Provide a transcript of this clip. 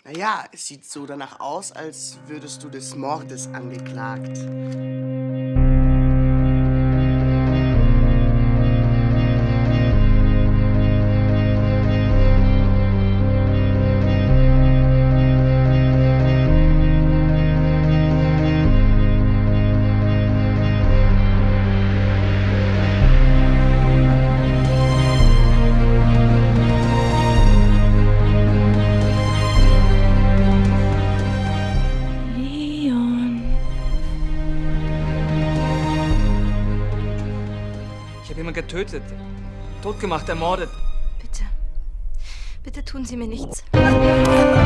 Naja, es sieht so danach aus, als würdest du des Mordes angeklagt. Ich habe jemanden getötet, totgemacht, ermordet. Bitte. Bitte tun Sie mir nichts.